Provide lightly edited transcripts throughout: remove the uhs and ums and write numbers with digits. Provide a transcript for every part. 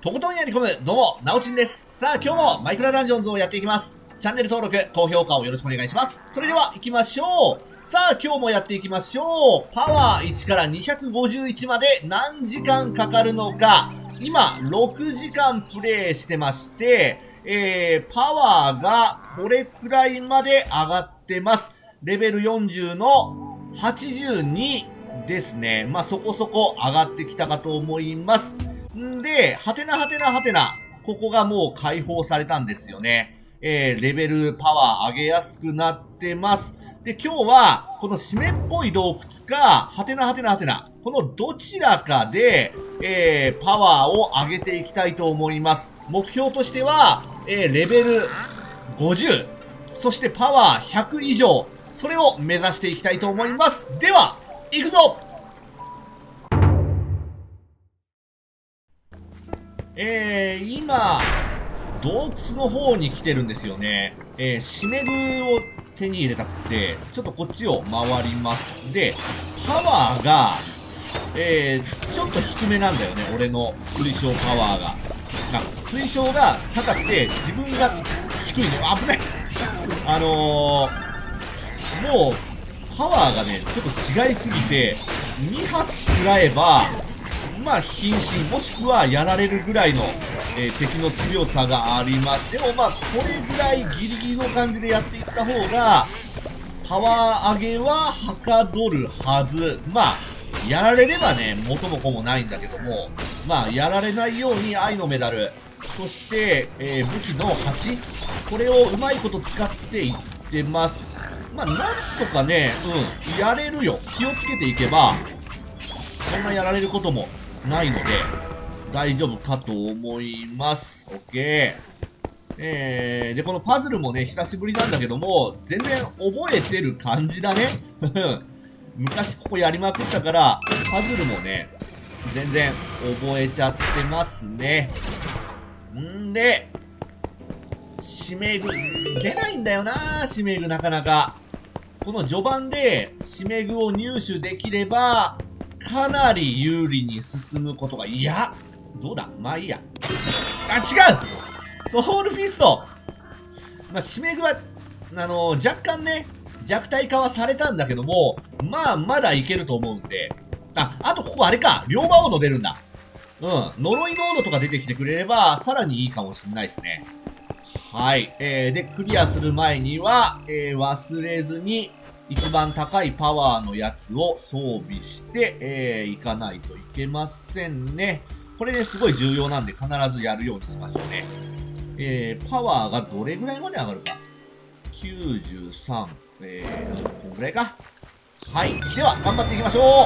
とことんやり込む、どうも、なおちんです。さあ、今日もマイクラダンジョンズをやっていきます。チャンネル登録、高評価をよろしくお願いします。それでは、行きましょう。さあ、今日もやっていきましょう。パワー1から251まで何時間かかるのか。今、6時間プレイしてまして、パワーがこれくらいまで上がってます。レベル40の82ですね。まあ、そこそこ上がってきたかと思います。んで、はてなはてなはてな。ここがもう解放されたんですよね。レベルパワー上げやすくなってます。で、今日は、この湿っぽい洞窟か、はてなはてなはてな。このどちらかで、パワーを上げていきたいと思います。目標としては、レベル50。そしてパワー100以上。それを目指していきたいと思います。では、行くぞ！今、洞窟の方に来てるんですよね。シメグを手に入れたくて、ちょっとこっちを回ります。で、パワーが、ちょっと低めなんだよね、俺の推奨パワーが。推奨が高くて、自分が低いの。危ないもう、パワーがね、ちょっと違いすぎて、2発食らえば、まあ、瀕死、もしくはやられるぐらいの、敵の強さがあります。でもまあ、これぐらいギリギリの感じでやっていった方が、パワー上げははかどるはず。まあ、やられればね、元も子もないんだけども、まあ、やられないように愛のメダル、そして、武器の鉢、これをうまいこと使っていってます。まあ、なんとかね、やれるよ。気をつけていけば、そんなやられることもないので、大丈夫かと思います。OK。で、このパズルもね、久しぶりなんだけども、全然覚えてる感じだね。昔ここやりまくったから、パズルもね、全然覚えちゃってますね。んで、シメグ、出ないんだよな、シメグなかなか。この序盤でシメグを入手できれば、かなり有利に進むことが、いや、どうだ、まあいいや。あ、違う！ソウルフィスト！まあ、シメグは、若干ね、弱体化はされたんだけども、まあ、まだいけると思うんで。あとここあれか、両魔王の出るんだ。呪いノードとか出てきてくれれば、さらにいいかもしんないですね。はい。で、クリアする前には、忘れずに、一番高いパワーのやつを装備して、いかないといけませんね。これね、すごい重要なんで必ずやるようにしましょうね。パワーがどれぐらいまで上がるか。93、こんぐらいか。はい。では、頑張っていきましょ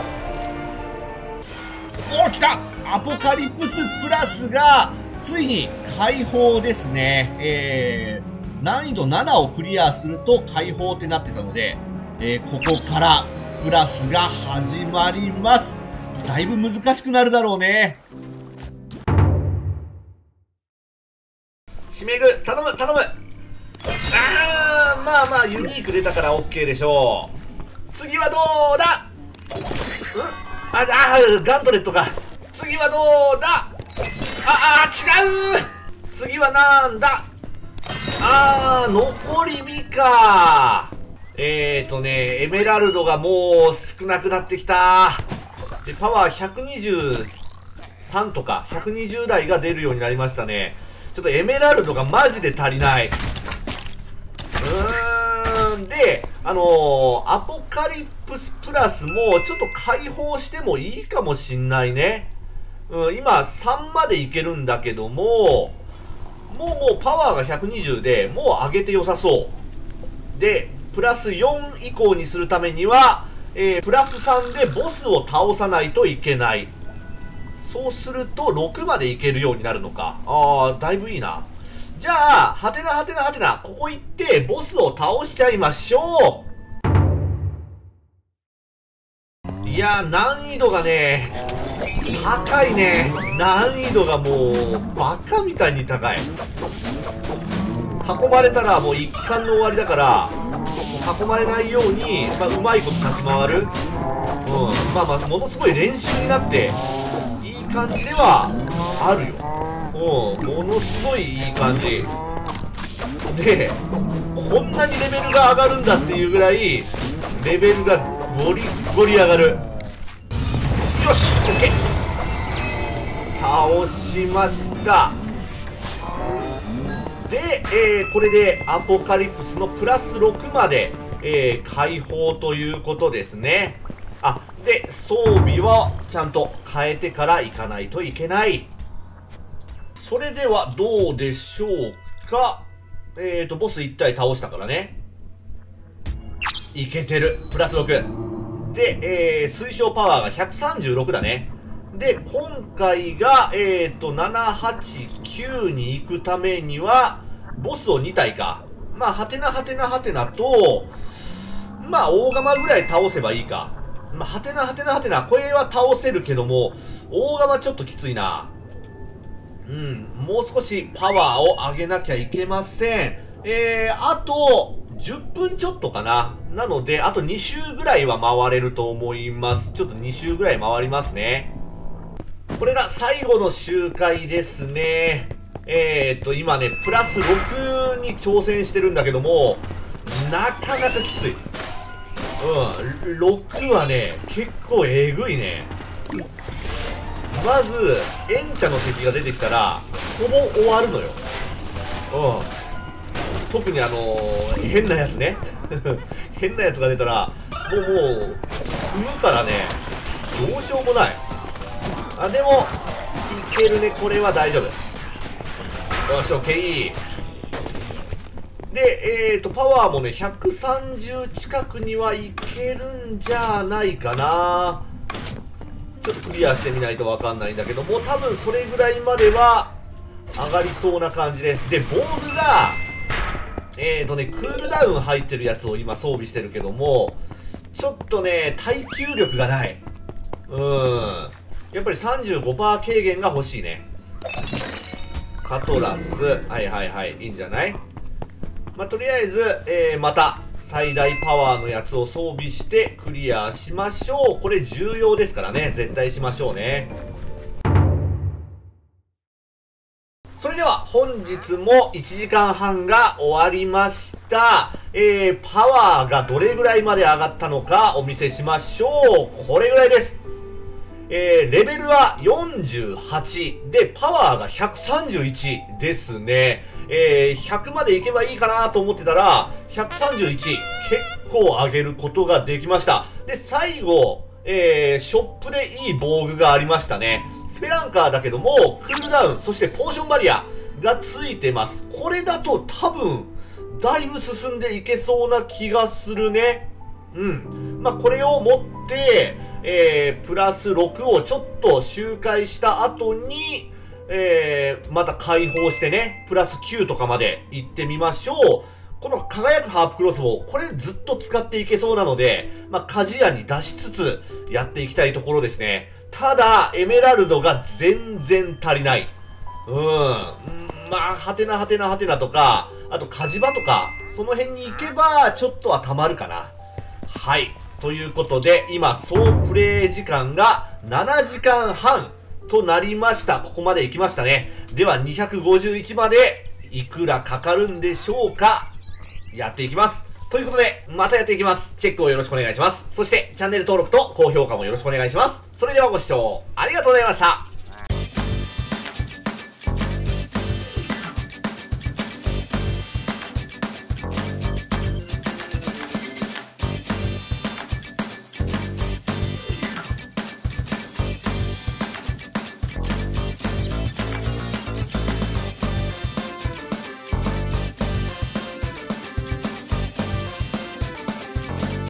う。おー、来た！アポカリプスプラスが、ついに解放ですね。難易度7をクリアすると解放ってなってたので、ここからプラスが始まります。だいぶ難しくなるだろうね。シメグ、頼む頼む。まあまあユニーク出たから OK でしょう。次はどうだ？ガントレットか。次はどうだ？違う！次はなんだ？残り身か。エメラルドがもう少なくなってきた。で、パワー123とか、120台が出るようになりましたね。ちょっとエメラルドがマジで足りない。で、アポカリプスプラスもちょっと解放してもいいかもしんないね。今3までいけるんだけども、もうパワーが120で、もう上げて良さそう。で、プラス4以降にするためには、プラス3でボスを倒さないといけない。そうすると6までいけるようになるのか。だいぶいいな。じゃあ、はてなはてなはてな、ここ行ってボスを倒しちゃいましょう。いや、難易度がね、高いね。難易度がもう、バカみたいに高い。囲まれたらもう一貫の終わりだから、囲まれないように、うまいこと立ち回る。ものすごい練習になって、いい感じではあるよ。 ものすごいいい感じで、こんなにレベルが上がるんだっていうぐらいレベルがゴリゴリ上がる。よし OK、 倒しました。で、これでアポカリプスのプラス6まで、解放ということですね。あ、で装備はちゃんと変えてから行かないといけない。それではどうでしょうか。ボス1体倒したからね。いけてる。プラス6。で、推奨パワーが136だね。で、今回が、7、8、9に行くためには、ボスを2体か。まあ、はてなはてなはてなと、まあ、大釜ぐらい倒せばいいか。まあ、はてなはてなはてな。これは倒せるけども、大釜ちょっときついな。もう少しパワーを上げなきゃいけません。あと、10分ちょっとかな。なので、あと2周ぐらいは回れると思います。ちょっと2周ぐらい回りますね。これが最後の周回ですね。今ね、プラス6に挑戦してるんだけども、なかなかきつい。6はね、結構えぐいね。まず、エンチャの敵が出てきたら、ほぼ終わるのよ。特に変なやつね。変なやつが出たら、もう、踏むからね、どうしようもない。あ、でも、いけるね、これは大丈夫。よし、OK。で、パワーもね、130近くにはいけるんじゃないかな。ちょっとクリアしてみないとわかんないんだけども、多分それぐらいまでは上がりそうな感じです。で、防具が、クールダウン入ってるやつを今装備してるけども、ちょっとね、耐久力がない。やっぱり 35% 軽減が欲しいね。カトラス。はいはいはい。いいんじゃない？まあ、とりあえず、また、最大パワーのやつを装備してクリアしましょう。これ重要ですからね。絶対しましょうね。それでは本日も1時間半が終わりました。パワーがどれぐらいまで上がったのかお見せしましょう。これぐらいです。レベルは48で、パワーが131ですね。100までいけばいいかなと思ってたら、131、結構上げることができました。で、最後、ショップでいい防具がありましたね。スペランカーだけども、クールダウン、そしてポーションバリアがついてます。これだと多分、だいぶ進んでいけそうな気がするね。まあ、これを持って、プラス6をちょっと周回した後に、また解放してね、プラス9とかまで行ってみましょう。この輝くハープクロスボウ、これずっと使っていけそうなので、まあ、鍛冶屋に出しつつやっていきたいところですね。ただ、エメラルドが全然足りない。まあ、はてなはてなはてなとか、あと火事場とか、その辺に行けば、ちょっとは溜まるかな。はい。ということで、今、総プレイ時間が7時間半となりました。ここまで行きましたね。では、251までいくらかかるんでしょうか。やっていきます。ということで、またやっていきます。チェックをよろしくお願いします。そして、チャンネル登録と高評価もよろしくお願いします。それではご視聴ありがとうございました。